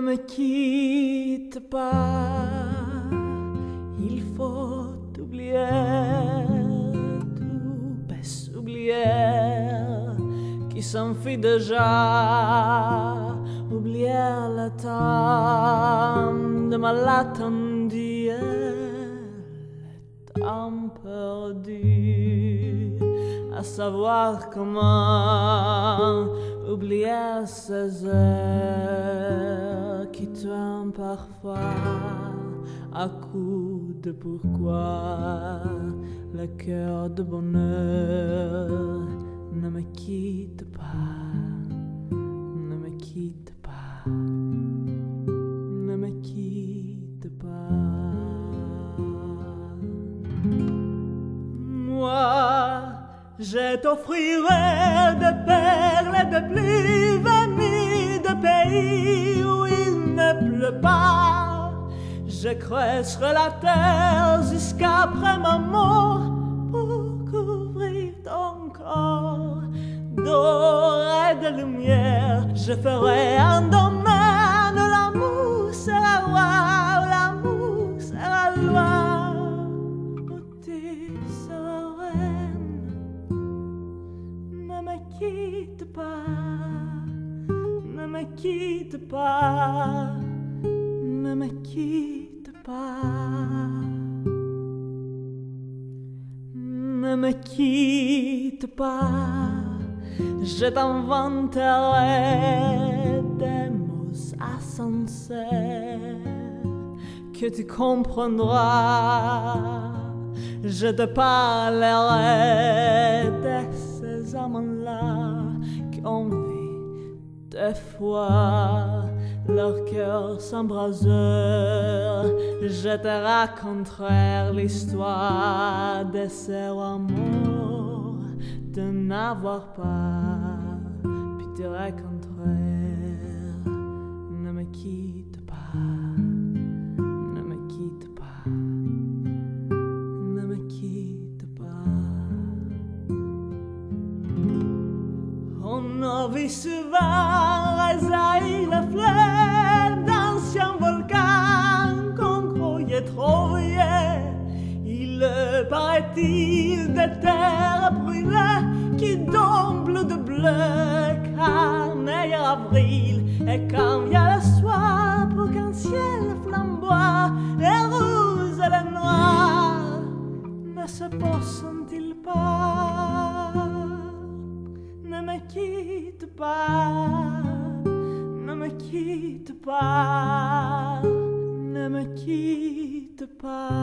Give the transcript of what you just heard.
Ne me quitte pas, il faut oublier tout, baisse oublier qui s'enfuit déjà, oublier le temps de malentendu, le temps perdu, à savoir comment oublier ces heures qui tuent parfois à coup de pourquoi le cœur de bonheur. Ne me quitte pas, ne me quitte pas, ne me quitte pas. Moi, je t'offrirai des perles et des pluies venues de pays où il ne pleut pas. Je creuserai la terre jusqu'après ma mort pour couvrir ton corps d'or et de lumière. Je ferai un domaine où l'amour sera roi, où l'amour sera loi, où tu seras reine. Ne me quitte pas, ne me quitte pas, ne me quitte pas. Ne me quitte pas, je t'inventerai des mots insensés que tu comprendras. Je te parlerai de ces amants-là qui ont vu deux fois leur cœur s'embraseur. Je te raconterai l'histoire de ce amour de n'avoir pas, puis te raconterai. Ne me quitte pas, ne me quitte pas, ne me quitte pas. On a vu souvent résaillir les fleurs d'anciens volcans qu'on croyait trop vieux. Il paraît-il des terres brûlées qui d'ombre de bleu, car meilleur avril et quand vient le soir pour qu'un ciel flamboie et rouge et le noir ne se posent-ils pas? Ne me quitte pas, ne me quitte pas, ne me quitte pas.